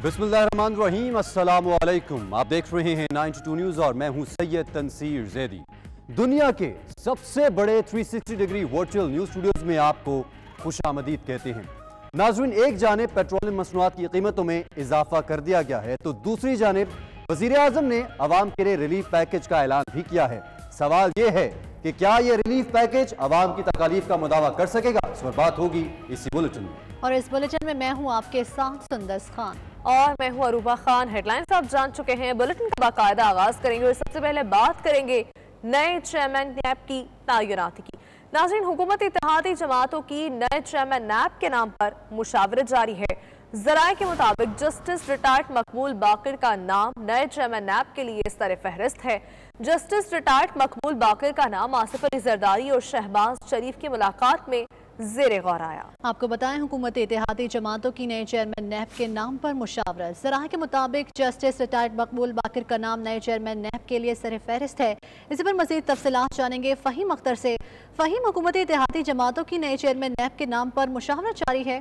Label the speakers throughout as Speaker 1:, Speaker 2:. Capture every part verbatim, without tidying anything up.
Speaker 1: बिस्मिल्लाहिर्रहमानिर्रहीम, अस्सलामु अलैकुम। आप देख रहे हैं नाइन्टी टू न्यूज़ और मैं हूं सैयद तनसीर जैदी। दुनिया के सबसे बड़े तीन सौ साठ डिग्री वर्चुअल न्यूज़ स्टूडियोज़ में आपको खुशामदीद कहते हैं। नाज़रीन, एक जानिब पेट्रोलियम मसनूआत की कीमतों में इजाफा कर दिया गया है तो दूसरी जानिब वज़ीर आज़म ने अवाम के लिए रिलीफ पैकेज का ऐलान भी किया है। सवाल यह है कि क्या यह रिलीफ पैकेज अवाम की तकालीफ का मुदावा कर सकेगा? इस पर बात होगी इसी बुलेटिन में।
Speaker 2: और इस बुलेटिन में मैं हूं आपके साथ सुंदस खान
Speaker 3: और मैं हूं अरूबा खान। हेडलाइंस आप जान चुके हैं, बुलेटिन का बाकायदा आगाज करेंगे और सबसे पहले बात करेंगे नए चेयरमैन नैब की तैनाती की। नाज़रीन, हुकूमत इत्तेहादी जमातों की नए चेयरमैन नैब के नाम पर मुशावरत जारी है। ज़राए के मुताबिक जस्टिस रिटायर्ड मकबूल बाकिर का नाम नए चेयरमैन नैब के लिए सर फहरिस्त है। जस्टिस रिटायर्ड मकबूल बाकिर का नाम आसिफ अली जरदारी और शहबाज शरीफ की मुलाकात में ज़ेरे गौर आया।
Speaker 2: आपको बताएं, हुकूमत इत्तेहादी जमातों की नए चेयरमैन नैब के नाम पर मुशावरत। ज़राए के मुताबिक जस्टिस रिटायर्ड मकबूल बाकिर का नाम नए चेयरमैन नैब के लिए सर फहरिस्त है। इसी पर मज़ीद तफसीलात जानेंगे फ़हीम अख्तर से। फ़हीम, हुकूमत इत्तेहादी जमातों की नए चेयरमैन नैब के नाम पर मुशावरत जारी है?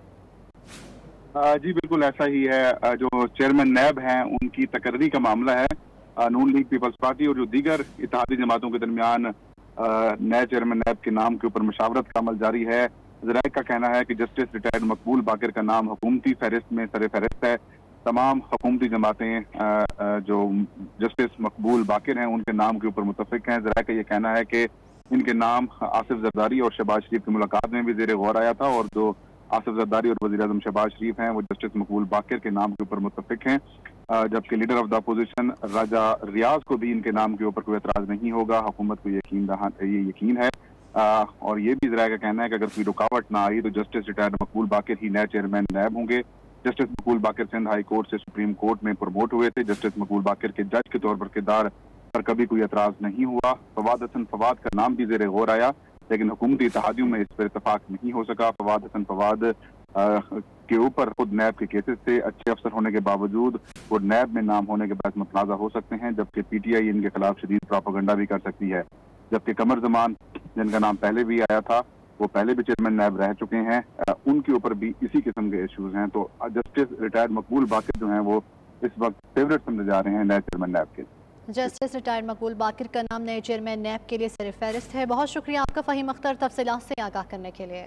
Speaker 4: जी बिल्कुल ऐसा ही है। जो चेयरमैन नैब हैं उनकी तकर्री का मामला है। नून लीग पीपल्स पार्टी और जो दीगर इत्तेहादी जमातों के दरमियान नए चेयरमैन नैब के नाम के ऊपर मुशावरत का अमल जारी है। ज़राए का कहना है कि जस्टिस रिटायर्ड मकबूल बाकिर का नाम हुकूमती फहरिस्त में सर फहरिस्त है। तमाम हुकूमती जमातें जो जस्टिस मकबूल बाकिर हैं उनके नाम के ऊपर मुतफिक हैं। ज़राए का ये कहना है कि इनके नाम आसिफ जरदारी और शहबाज शरीफ की मुलाकात में भी ज़ेरे गौर आया था और जो आसिफ जरदारी और वज़ीर आज़म शहबाज शरीफ हैं वो जस्टिस मकबूल बाकिर के नाम के ऊपर मुतफिक हैं। जबकि leader of the opposition Raja Riaz को भी इनके नाम के ऊपर कोई एतराज़ नहीं होगा। हुकूमत को यकीन ये यकीन है आ, और ये भी ज़राए का कहना है कि अगर कोई रुकावट ना आई तो जस्टिस रिटायर्ड मकबूल बाकिर ही नए चेयरमैन नैब होंगे। Justice Maqbool Baqir Sindh high court से सुप्रीम कोर्ट में प्रमोट हुए थे। जस्टिस मकबूल बाकिर के जज के तौर पर किरदार पर कभी कोई एतराज़ नहीं हुआ। फवाद हसन फवाद का नाम भी ज़ेरे गौर आया, लेकिन हुकूमती इत्तेहादियों में इस पर इतफाक नहीं हो सका। फवाद हसन फवाद के ऊपर खुद नैब के केसेस से अच्छे अफसर होने के बावजूद वो नैब में नाम होने के बाद मुतनाज़ा हो सकते हैं, जबकि पीटीआई इनके खिलाफ शदीद प्रोपेगेंडा भी कर सकती है। जबकि कमर जमान जिनका नाम पहले भी आया था वो पहले भी चेयरमैन नैब रह चुके हैं, उनके ऊपर भी इसी किस्म के इश्यूज हैं। तो जस्टिस रिटायर्ड मकबूल बाकिर जो हैं वो इस वक्त फेवरेट समझे जा रहे हैं नए चेयरमैन नैब के।
Speaker 2: जस्टिस रिटायर्ड मकबूल बाकिर का नाम नए चेयरमैन नैब के लिए सर फहरिस्त है। बहुत शुक्रिया आपका फ़हीम अख्तर तफसीलात से आगाह करने के लिए।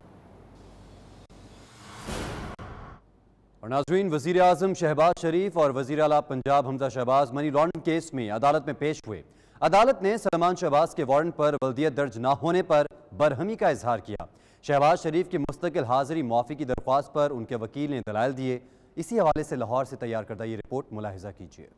Speaker 1: और नाज़रीन, वज़ीर आज़म शहबाज शरीफ और वज़ीर आला Punjab Hamza Shahbaz money laundering case में अदालत में पेश हुए। अदालत ने सलमान शहबाज के वारंट पर वल्दियत दर्ज न होने पर बरहमी का इजहार किया। शहबाज शरीफ की मुस्तकिल हाजिरी मुआफ़ी की दरख्वास्त पर उनके वकील ने दलाइल दिए। इसी हवाले से लाहौर से तैयार करदा ये रिपोर्ट मुलाहिजा कीजिए।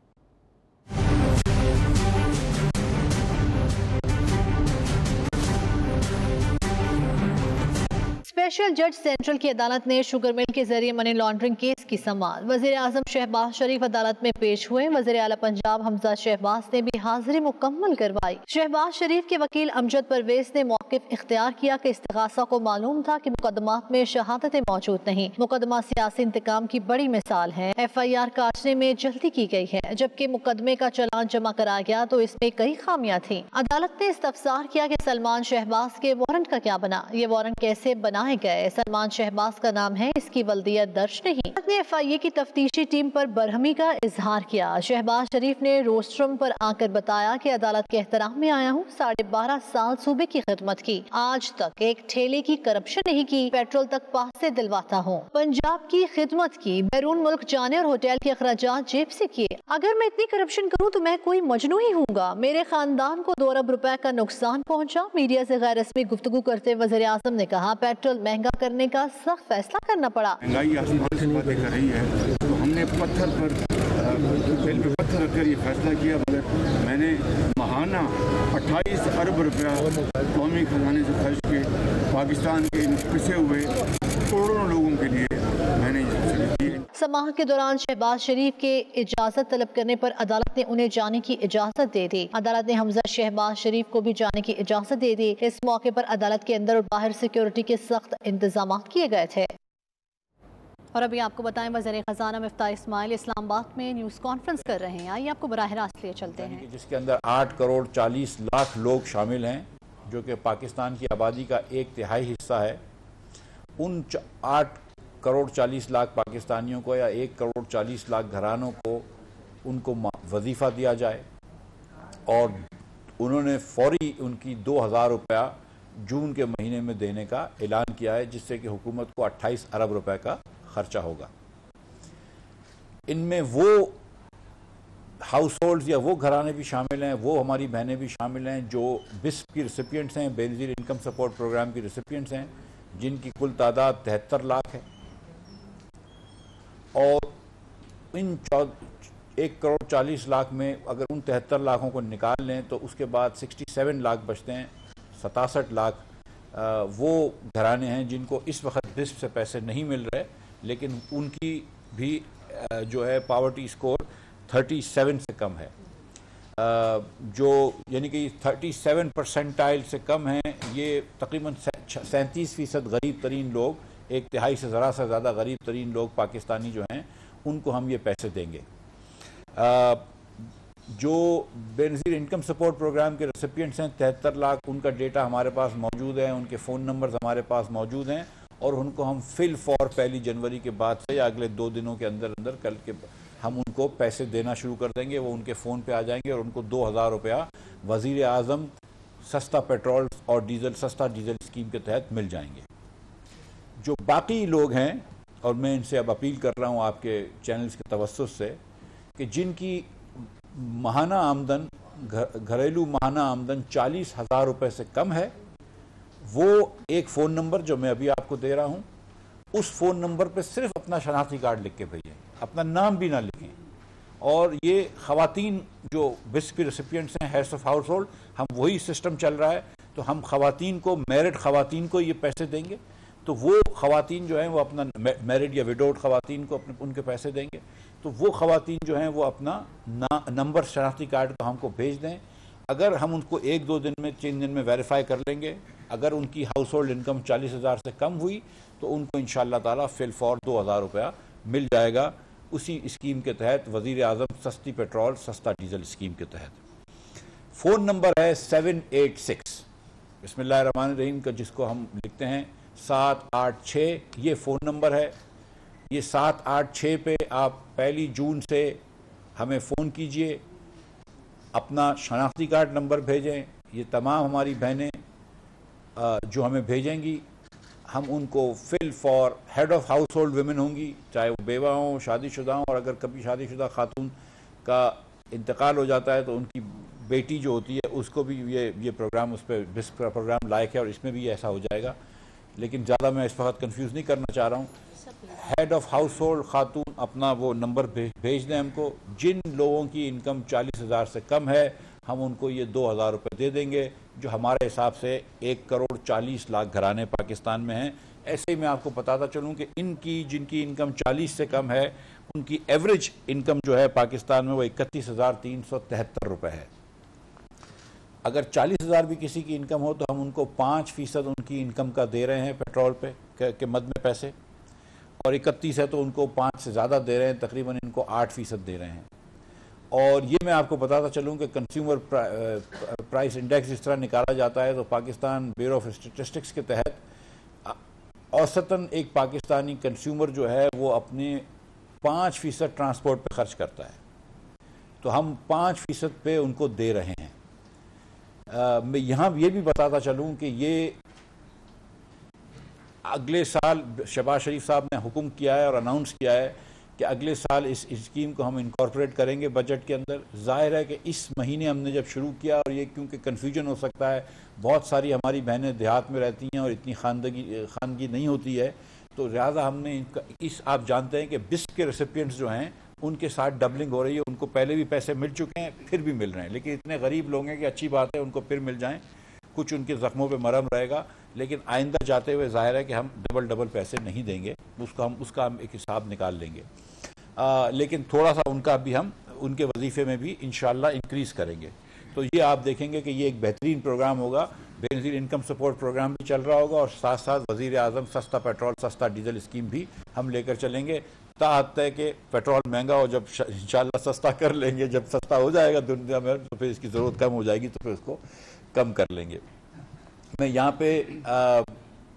Speaker 2: स्पेशल जज सेंट्रल की अदालत ने शुगर मिल के जरिए मनी लॉन्ड्रिंग केस की समाअत। वज़ीर आज़म शहबाज शरीफ अदालत में पेश हुए। वज़ीर आला पंजाब हमजा शहबाज ने भी हाजिरी मुकम्मल करवाई। शहबाज शरीफ के वकील अमजद परवेज ने मौक़िफ़ इख्तियार किया कि इस्तिग़ासा को मालूम था कि मुकदमात में शहादतें मौजूद नहीं। मुकदमा सियासी इंतकाम की बड़ी मिसाल है। एफ आई आर काटने में जल्दी की गई है, जबकि मुकदमे का चलान जमा कराया गया तो इसमें कई खामियां थी। अदालत ने इस्तफसार किया कि सलमान शहबाज के वारंट का क्या बना, ये वारंट कैसे बनाए गए। सलमान शहबाज का नाम है, इसकी वल्दियत दर्ज नहीं। ने एफ आई ए की तफ्तीशी टीम पर बरहमी का इजहार किया। शहबाज शरीफ ने रोस्ट्रम पर आकर बताया कि अदालत के एहतराम में आया हूँ। साढ़े बारह साल सूबे की खिदमत की, आज तक एक ठेले की करप्शन नहीं की, पेट्रोल तक पास से दिलवाता हूँ। पंजाब की खिदमत की, बैरून मुल्क जाने और होटल के अखराजात जेब से किए। अगर मैं इतनी करप्शन करूँ तो मैं कोई मजनू ही हूँगा। मेरे खानदान को दो अरब रुपए का नुकसान पहुँचा। मीडिया से गैर रस्मी गुफ्तगू करते वज़ीर आज़म ने कहा, पेट्रोल महंगा करने का सख्त फैसला करना पड़ा।
Speaker 5: महंगाई आसमान से बातें कर रही है तो हमने पत्थर पर दिल पे पत्थर रखकर ये फैसला किया। मगर मैंने महाना अट्ठाईस अरब रुपया कौमी खजाने से खर्च के पाकिस्तान के पिसे हुए करोड़ों लोगों के लिए मैंने
Speaker 2: समाअत के दौरान शहबाज शरीफ के इजाजत तलब करने पर अदालत ने उन्हें जाने की इजाजत दे दी। अदालत ने हमजा शहबाज शरीफ को भी जाने की इजाजत दे दी। इस मौके पर अदालत के अंदर और बाहर सिक्योरिटी के सख्त इंतजाम किए गए थे। और अभी आपको बताएं, वज़ीर ख़ज़ाना मिफ्ताह इस्माइल इस्लामाबाद में न्यूज़ कॉन्फ्रेंस कर रहे हैं। आइए आपको बराह रास्त लिए चलते हैं।
Speaker 6: जिसके अंदर आठ करोड़ चालीस लाख लोग शामिल हैं, जो कि पाकिस्तान की आबादी का एक तिहाई हिस्सा है। उन आठ करोड़ चालीस लाख पाकिस्तानियों को या एक करोड़ चालीस लाख घरानों को उनको वजीफ़ा दिया जाए और उन्होंने फौरी उनकी दो हज़ार रुपया जून के महीने में देने का ऐलान किया है, जिससे कि हुकूमत को अट्ठाईस अरब रुपए का खर्चा होगा। इनमें वो हाउस होल्ड्स या वो घराने भी शामिल हैं, वो हमारी बहनें भी शामिल हैं जो बिस्प की रिसिपिएंट्स हैं, बेनज़ीर इनकम सपोर्ट प्रोग्राम की रिसिपिएंट्स हैं, जिनकी कुल तादाद तिहत्तर लाख है। और इन एक करोड़ चालीस लाख में अगर उन तिहत्तर लाखों को निकाल लें तो उसके बाद सड़सठ लाख बचते हैं। सतासठ लाख वो घराने हैं जिनको इस वक्त बिस्प से पैसे नहीं मिल रहे, लेकिन उनकी भी जो है पावर्टी स्कोर सैंतीस से कम है, जो यानी कि सैंतीस परसेंटाइल से कम है। ये तकरीबन सैंतीस फीसद गरीब तरीन लोग, एक तिहाई से ज़रा सा ज़्यादा गरीब तरीन लोग पाकिस्तानी जो हैं, उनको हम ये पैसे देंगे। आ, जो बेनज़ीर इनकम सपोर्ट प्रोग्राम के रेसिपिएंट्स हैं तिहत्तर लाख, उनका डेटा हमारे पास मौजूद है, उनके फ़ोन नंबर्स हमारे पास मौजूद हैं और उनको हम फिल फॉर पहली जनवरी के बाद से या अगले दो दिनों के अंदर अंदर कल के हम उनको पैसे देना शुरू कर देंगे। वो उनके फ़ोन पे आ जाएंगे और उनको दो हज़ार रुपया वज़ीर आज़म सस्ता पेट्रोल और डीजल सस्ता डीजल स्कीम के तहत मिल जाएंगे। जो बाकी लोग हैं, और मैं इनसे अब अपील कर रहा हूँ आपके चैनल्स के तवस्सुस से, कि जिनकी माहाना आमदन घरेलू माहाना आमदन चालीस हज़ार रुपये से कम है, वो एक फ़ोन नंबर जो मैं अभी आपको दे रहा हूँ, उस फ़ोन नंबर पे सिर्फ अपना शनाख्ती कार्ड लिख के भेजें, अपना नाम भी ना लिखें। और ये ख़वातीन जो बिस्प की रेसिपिएंट्स हैं, हेड्स ऑफ हाउस होल्ड, हम वही सिस्टम चल रहा है, तो हम ख़वातीन को, मैरिड ख़वातीन को ये पैसे देंगे। तो वो ख़वातीन जो हैं वो अपना, मैरिड या विडोड ख़वातीन को अपने उनके पैसे देंगे। तो वो ख़वातीन जो हैं वो अपना ना नंबर शनाख्ती कार्ड को हमको भेज दें। अगर हम उनको एक दो दिन में, तीन दिन में वेरीफाई कर लेंगे, अगर उनकी हाउस होल्ड इनकम चालीस हज़ार से कम हुई तो उनको इंशाअल्लाह ताला फिल फॉर दो हज़ार रुपया मिल जाएगा, उसी स्कीम के तहत, वज़ीर आज़म सस्ती पेट्रोल सस्ता डीजल स्कीम के तहत। फ़ोन नंबर है सेवन एट सिक्स बिस्मिल्लाहिर्रहमानिर्रहीम का, जिसको हम लिखते हैं सात आठ छः, ये फ़ोन नंबर है। ये सात आठ छः पे आप पहली जून से हमें फ़ोन कीजिए, अपना शनाख्ती कार्ड नंबर भेजें। ये तमाम हमारी बहनें जो हमें भेजेंगी, हम उनको fill for head of household women होंगी, चाहे वो बेवा हों, शादीशुदा हों, और अगर कभी शादीशुदा खातून का इंतकाल हो जाता है तो उनकी बेटी जो होती है उसको भी ये ये प्रोग्राम, उस पर बिस्प का प्रोग्राम लायक है और इसमें भी ऐसा हो जाएगा। लेकिन ज़्यादा मैं इस वक्त कन्फ्यूज़ नहीं करना चाह रहा हूँ। हेड ऑफ़ हाउस होल्ड खातून अपना वो नंबर भेज दें हमको। जिन लोगों की इनकम चालीस हज़ार से कम है, हम उनको ये दो हज़ार रुपये दे देंगे, जो हमारे हिसाब से एक करोड़ चालीस लाख घराने पाकिस्तान में हैं। ऐसे ही मैं आपको बताता चलूँ कि इनकी, जिनकी इनकम चालीस से कम है, उनकी एवरेज इनकम जो है पाकिस्तान में वो इकतीस हज़ार तीन सौ तिहत्तर रुपये है। अगर चालीस हज़ार भी किसी की इनकम हो तो हम उनको पाँच फ़ीसद उनकी इनकम का दे रहे हैं पेट्रोल पे के, के मद में पैसे, और इकतीस है तो उनको पाँच से ज़्यादा दे रहे हैं, तकरीबन इनको आठ फ़ीसद दे रहे हैं। और ये मैं आपको बताता चलूँ कि कंज्यूमर प्राइस इंडेक्स जिस तरह निकाला जाता है, तो पाकिस्तान ब्यूरो ऑफ स्टैटिस्टिक्स के तहत औसतन एक पाकिस्तानी कंज्यूमर जो है वो अपने पाँच फ़ीसद ट्रांसपोर्ट पे खर्च करता है, तो हम पाँच फ़ीसद पे उनको दे रहे हैं। आ, मैं यहाँ ये भी बताता चलूँ कि ये अगले साल शहबाज शरीफ साहब ने हुक्म किया है और अनाउंस किया है कि अगले साल इस स्कीम को हम इनकॉर्पोरेट करेंगे बजट के अंदर। जाहिर है कि इस महीने हमने जब शुरू किया, और ये क्योंकि कन्फ्यूजन हो सकता है, बहुत सारी हमारी बहनें देहात में रहती हैं और इतनी खानदगी खानगी नहीं होती है, तो लिहाजा हमने इस, आप जानते हैं कि बिस्प के रेसिपिएंट्स जो हैं उनके साथ डबलिंग हो रही है। उनको पहले भी पैसे मिल चुके हैं, फिर भी मिल रहे हैं, लेकिन इतने गरीब लोग हैं कि अच्छी बात है उनको फिर मिल जाएँ, कुछ उनके ज़ख्मों पे मरहम रहेगा। लेकिन आइंदा जाते हुए जाहिर है कि हम डबल डबल पैसे नहीं देंगे, उसका हम उसका हम एक हिसाब निकाल लेंगे। आ, लेकिन थोड़ा सा उनका भी हम उनके वजीफ़े में भी इंशाअल्लाह इंक्रीज़ करेंगे। तो ये आप देखेंगे कि ये एक बेहतरीन प्रोग्राम होगा। बेनज़ीर इनकम सपोर्ट प्रोग्राम भी चल रहा होगा और साथ साथ वज़ीर आज़म सस्ता पेट्रोल सस्ता डीजल स्कीम भी हम लेकर चलेंगे। ताहत है कि पेट्रोल महंगा हो, जब इंशाअल्लाह सस्ता कर लेंगे, जब सस्ता हो जाएगा दुनिया में तो फिर इसकी ज़रूरत कम हो जाएगी, तो फिर उसको कम कर लेंगे। मैं यहाँ पे आ,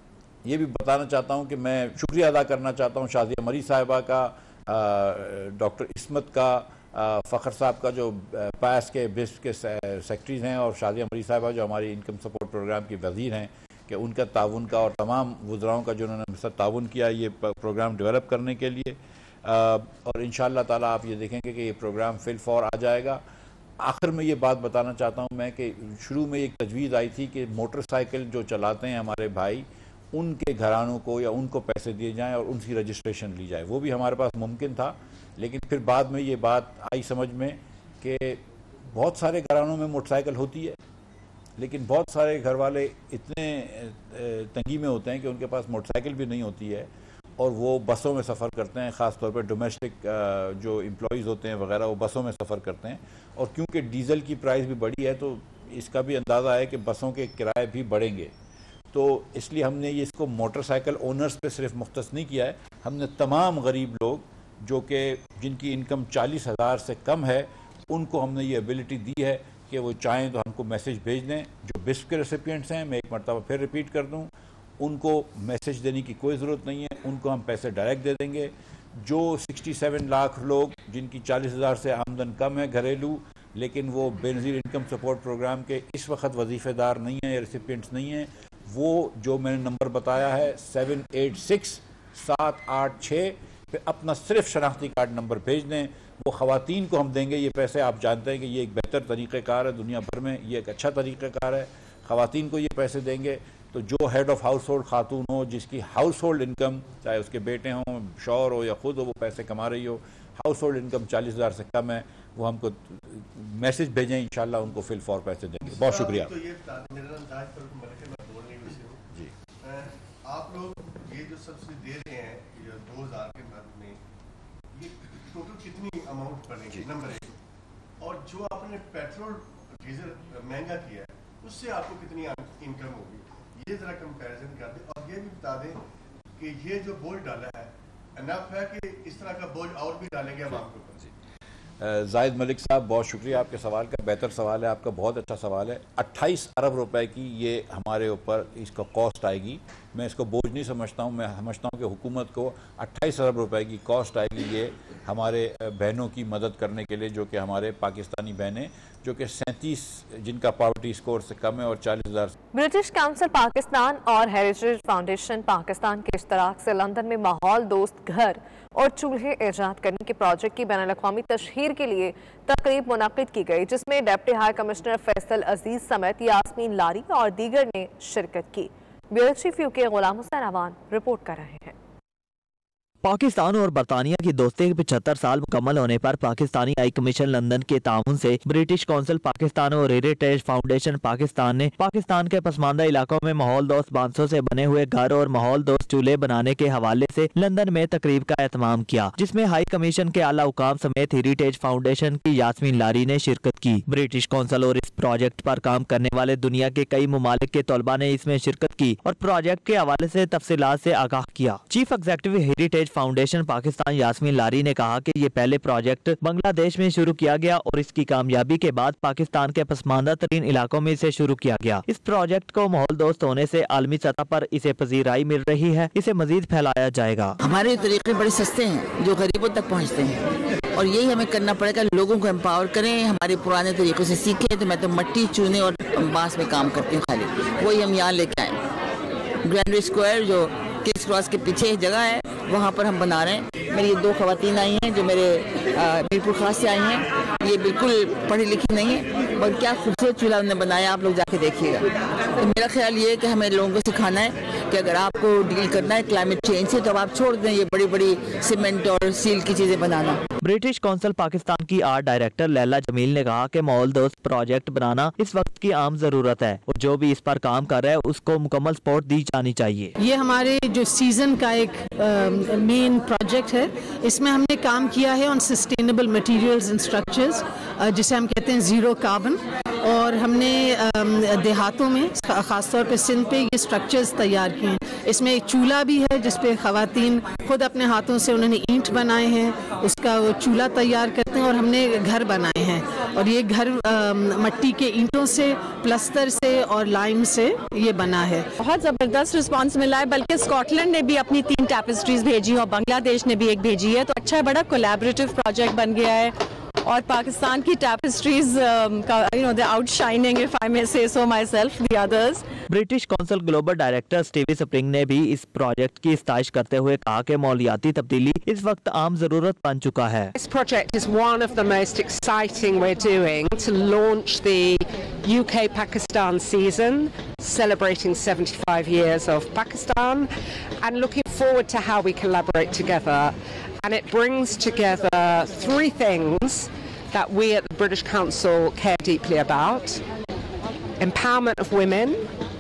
Speaker 6: ये भी बताना चाहता हूँ कि मैं शुक्रिया अदा करना चाहता हूँ शाजिया मरी साहिबा का, डॉक्टर इस्मत का, फ़खर साहब का जो पास के बिस्प के सेक्रेटरीज हैं, और शाजिया मरी साहिबा जो हमारी इनकम सपोर्ट प्रोग्राम की वज़ीर हैं, कि उनका ताउन का, और तमाम वज़राओं का जो उन्होंने मेरे साथ ताउन किया ये प्रोग्राम डेवलप करने के लिए। और इंशाअल्लाह ताला आप ये देखेंगे कि ये प्रोग्राम फिल फॉर आ जाएगा। आखिर में ये बात बताना चाहता हूँ मैं कि शुरू में एक तजवीज़ आई थी कि मोटरसाइकिल जो चलाते हैं हमारे भाई, उनके घरानों को या उनको पैसे दिए जाएं और उनकी रजिस्ट्रेशन ली जाए। वो भी हमारे पास मुमकिन था, लेकिन फिर बाद में ये बात आई समझ में कि बहुत सारे घरानों में मोटरसाइकिल होती है, लेकिन बहुत सारे घर वाले इतने तंगी में होते हैं कि उनके पास मोटरसाइकिल भी नहीं होती है और वो बसों में सफ़र करते हैं। ख़ास तौर पर डोमेस्टिक जो एम्प्लॉयज़ होते हैं वगैरह, वो बसों में सफ़र करते हैं। और क्योंकि डीज़ल की प्राइस भी बढ़ी है तो इसका भी अंदाज़ा है कि बसों के किराए भी बढ़ेंगे। तो इसलिए हमने ये इसको मोटरसाइकिल ओनर्स पे सिर्फ मुख्तस नहीं किया है, हमने तमाम गरीब लोग जो कि जिनकी इनकम चालीस हज़ार से कम है, उनको हमने ये एबिलिटी दी है कि वो चाहें तो हमको मैसेज भेज दें। जो बिस्प के रेसिपिएंट्स हैं, मैं एक मरतबा फिर रिपीट कर दूं, उनको मैसेज देने की कोई ज़रूरत नहीं है, उनको हम पैसे डायरेक्ट दे देंगे। जो सड़सठ लाख लोग जिनकी चालीस हज़ार से आमदन कम है घरेलू, लेकिन वो बेनज़ीर इनकम सपोर्ट प्रोग्राम के इस वक्त वजीफ़ेदार नहीं हैं या रेसिपिएंट्स नहीं हैं, वो जो मैंने नंबर बताया है सेवन एट सिक्स सात आठ छः पे अपना सिर्फ शनाख्ती कार्ड नंबर भेज दें। वो ख़वातीन को हम देंगे ये पैसे। आप जानते हैं कि ये एक बेहतर तरीक़ेकार है, दुनिया भर में ये एक अच्छा तरीक़ेकार है। ख़वातीन को ये पैसे देंगे तो जो हेड ऑफ़ हाउस होल्ड खातून हो, जिसकी हाउस होल्ड इनकम, चाहे उसके बेटे हों, शौहर हो या ख़ुद हो, वो पैसे कमा रही हो, हाउस होल्ड इनकम चालीस हज़ार से कम है, वो हमको मैसेज भेजें, इंशाल्लाह उनको फिल फॉर पैसे देंगे। बहुत शुक्रिया।
Speaker 7: तो ये जी, आप लोग ये जो सब्सिडी दे रहे हैं दो हज़ार के बाद में, ये टोटल कितनी अमाउंट पड़ेगी नंबर एक, और जो आपने पेट्रोल डीजल महंगा किया है उससे आपको कितनी इनकम होगी, ये जरा कंपैरिजन कर दें। और ये भी बता दें कि ये जो बोझ डाला है इनफ है कि इस तरह का बोझ और भी डालेंगे हम आपके ऊपर।
Speaker 6: जाहिद मलिक साहब, बहुत शुक्रिया आपके सवाल का, बेहतर सवाल है आपका, बहुत अच्छा सवाल है। अट्ठाईस अरब रुपए की ये हमारे ऊपर इसका कॉस्ट आएगी। मैं इसको बोझ नहीं समझता हूँ, मैं समझता हूँ कि हुकूमत को अट्ठाईस अरब रुपए की कॉस्ट आएगी ये हमारे बहनों की मदद करने के लिए, जो कि हमारे पाकिस्तानी बहनें जो कि सैंतीस जिनका पॉवर्टी स्कोर से कम है और चालीस हज़ार।
Speaker 3: ब्रिटिश काउंसिल पाकिस्तान और हेरिटेज फाउंडेशन पाकिस्तान के इश्तराक से लंदन में माहौल दोस्त घर और चूल्हे ईजाद करने के प्रोजेक्ट की बैनुल-अक़वामी तशहीर के लिए तकरीब मुनक़िद की गई, जिसमें deputy high commissioner Faisal Aziz समेत यास्मीन लारी और दीगर ने शिरकत की। Bureau chief UK Ghulam Hussain Awan report कर रहे हैं।
Speaker 8: पाकिस्तान और बरतानिया की दोस्ती के पचहत्तर साल मुकम्मल होने पर पाकिस्तानी हाई कमीशन लंदन के ताउन से ब्रिटिश काउंसिल पाकिस्तान और हेरिटेज फाउंडेशन पाकिस्तान ने पाकिस्तान के पसमानदा इलाकों में माहौल दोस्त बांसों से बने हुए घर और माहौल दोस्त चूल्हे बनाने के हवाले से लंदन में तकरीब का एहतमाम किया, जिसमें हाई कमीशन के आला हुकाम समेत हेरिटेज फाउंडेशन की यास्मीन लारी ने शिरकत की। ब्रिटिश काउंसिल और इस प्रोजेक्ट पर काम करने वाले दुनिया के कई ममालिक के तलबा ने इसमें शिरकत की और प्रोजेक्ट के हवाले से तफसीलात से आगाह किया। Chief executive heritage foundation Pakistan Yasmeen Lari ने कहा कि ये पहले प्रोजेक्ट बांग्लादेश में शुरू किया गया और इसकी कामयाबी के बाद पाकिस्तान के पसमानदा तरीन इलाकों में इसे शुरू किया गया। इस प्रोजेक्ट को माहौल दोस्त होने से आलमी सतह पर इसे पजीराई मिल रही है, इसे मजीद फैलाया जाएगा।
Speaker 9: हमारे तरीके बड़े सस्ते हैं जो गरीबों तक पहुँचते हैं और यही हमें करना पड़ेगा, लोगों को एम्पावर करें, हमारे पुराने तरीकों से सीखें। तो मैं तो मट्टी, चूने और बांस में काम करती हूँ, खाली वही हम यहाँ लेके आए। ग्रैंड स्क्वायर जो किंग्स क्रॉस के पीछे जगह है वहाँ पर हम बना रहे हैं। मेरी दो खवातीन आई हैं जो मेरे मीरपुर खास से आई हैं, ये बिल्कुल पढ़ी लिखी नहीं है और क्या खूबसूरत चूल्हा उन्होंने बनाया, आप लोग जाके देखिएगा। तो मेरा ख्याल ये है कि हमें लोगों को सिखाना है कि अगर आपको डील करना है क्लाइमेट चेंज से तो अब आप छोड़ दें ये बड़ी बड़ी सीमेंट और सील की चीजें बनाना।
Speaker 8: ब्रिटिश काउंसिल पाकिस्तान की आर्ट डायरेक्टर लैला जमील ने कहा कि माहौल दोस्त प्रोजेक्ट बनाना इस वक्त की आम जरूरत है और जो भी इस पर काम कर रहा है उसको मुकम्मल सपोर्ट दी जानी चाहिए।
Speaker 10: ये हमारे जो सीजन का एक मेन प्रोजेक्ट है, इसमें हमने काम किया है on sustainable materials and structures, जिसे हम कहते हैं जीरो कार्बन, और हमने देहातों में खासतौर पे सिंध पे ये स्ट्रक्चर्स तैयार किए हैं। इसमें एक चूल्हा भी है जिसपे खवातीन खुद अपने हाथों से उन्होंने ईंट बनाए हैं, उसका वो चूल्हा तैयार करते हैं और हमने घर बनाए हैं। और ये घर अ, मिट्टी के ईंटों से, प्लस्तर से और लाइम से ये बना है।
Speaker 11: बहुत ज़बरदस्त रिस्पांस मिला है, बल्कि स्कॉटलैंड ने भी अपनी तीन टैपेस्ट्रीज भेजी और बांग्लादेश ने भी एक भेजी है, तो अच्छा है, बड़ा कोलैबोरेटिव प्रोजेक्ट बन गया है। और पाकिस्तान की टैपेस्ट्रीज का you know they outshining, if I may say so myself, the others.
Speaker 8: British Council global director Stevie Spring ने भी इस प्रोजेक्ट की इस्ताइश करते हुए कहा कि मौलियाती तब्दीली इस वक्त आम जरूरत बन चुका है।
Speaker 12: This project is one of the most exciting we're doing to launch the U K-Pakistan season, celebrating seventy-five years of Pakistan and looking forward to how we collaborate together. And it brings together three things that we at the British Council care deeply about: empowerment of women,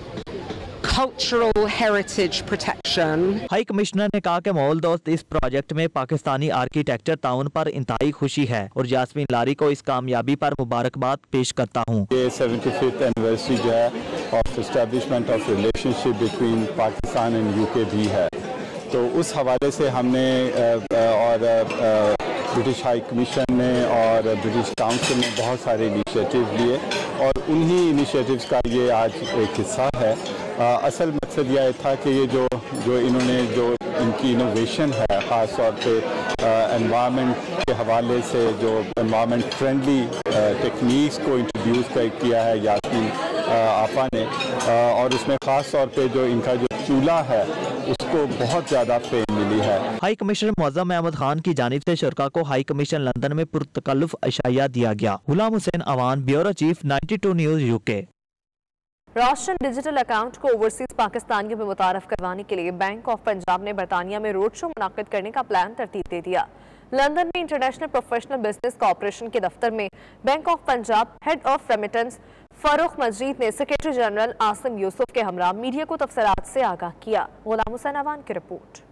Speaker 12: cultural heritage protection.
Speaker 8: High commissioner ने कहा कि मौल दोस्त इस project में Pakistani architecture ताउन पर इंतहाई खुशी है और जास्मीन लारी को इस कामयाबी पर मुबारकबाद पेश करता हूँ।
Speaker 13: ये सेवेंटी-फिफ्थ एनिवर्सरी जो है of establishment of relationship between Pakistan and UK भी है, तो उस हवाले से हमने और ब्रिटिश हाई कमीशन ने और ब्रिटिश काउंसिल ने बहुत सारे इनिशिएटिव लिए और उन्हीं इनिशिएटिव्स का ये आज एक हिस्सा है। आ, असल मकसद यह था कि ये जो जो इन्होंने जो इनकी इनोवेशन है, ख़ास तौर पे एनवायरनमेंट के हवाले से जो एनवायरनमेंट फ्रेंडली टेक्निक्स को इंट्रोड्यूस कर किया है यास्मीन आपा ने, आ, और उसमें ख़ास तौर पे जो इनका जो चूल्हा है उसको बहुत ज़्यादा फेम मिली है।
Speaker 8: हाई कमिश्नर मुअज़्ज़म अहमद खान की जानिब से शुरका को हाई कमीशन लंदन में पुरतकल्लुफ़ अशाया दिया गया। Ghulam Hussain Awan, bureau chief, ninety two news UK.
Speaker 3: Roshan digital account को ओवरसीज पाकिस्तानियों में मुतारफ करवाने के लिए बैंक ऑफ पंजाब ने बरतानिया में रोड शो मुनाकिद करने का प्लान तरतीब दे दिया। लंदन में इंटरनेशनल प्रोफेशनल बिजनेस कॉर्पोरेशन के दफ्तर में bank of Punjab head of remittance Farooq Majeed ने सेक्रेटरी जनरल आसिम यूसुफ के हमरा मीडिया को तफसीलात से आगाह किया। गुलाम हुसैन अवान की रिपोर्ट।